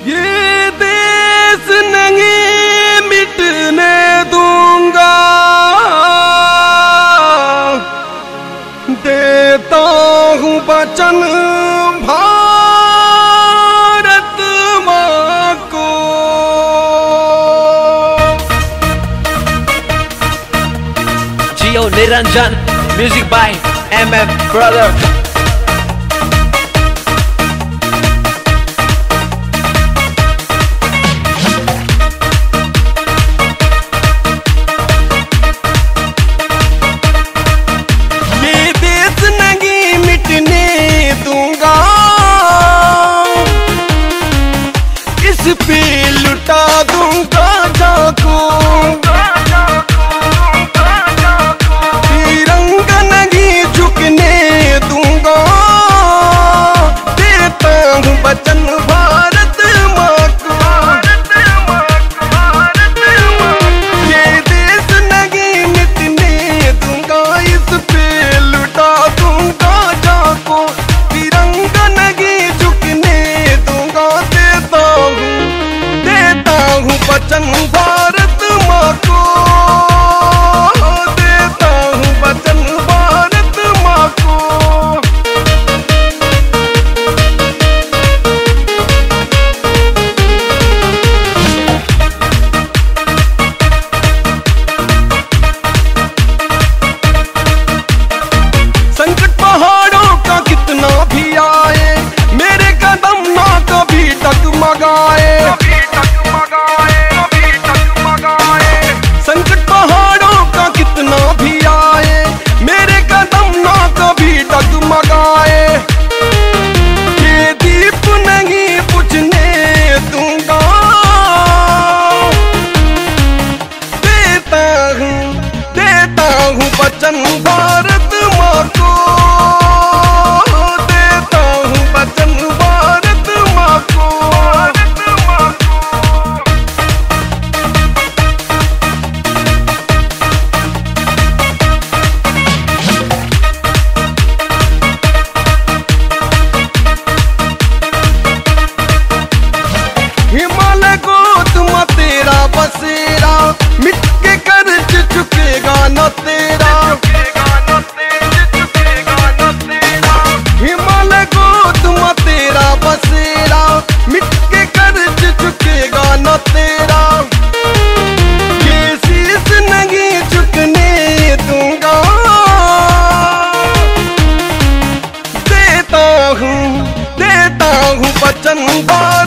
ये देश नहीं मिटने दूंगा, देता हूँ वचन भारत माँ को। Gio Niranjan, music by MM Brother. पे लुटा दूंगा जाको, तिरंगा नहीं झुकने दूंगा, देता हूँ वचन भारत माँ को। ये देश नहीं मिटने दूंगा, इस पे लुटा दूंगा जाको, तिरंगा नहीं झुकने दूंगा, देता हूँ वचन भारत माँ को, देता हूँ वचन भारत माँ को। संकट पहाड़ों का कितना भी आए, मेरे कदम ना कभी डगमगाए। संकट पहाड़ों का कितना भी आए, मेरे कदम ना कभी डगमगाए। ये दीप नहीं बुझने दूंगा, देता हूँ वचन भारत माँ को, देता हूँ वचन भारत माँ को। हिमालय गोद में तेरा बसेरा, मिट के कर्ज चुकेगा न तेरा। हिमालय गोद में तेरा बसेरा, मिट के कर्ज चुकेगा न तेरा। ये शीश नहीं झुकने दूंगा, देता हूँ वचन भारत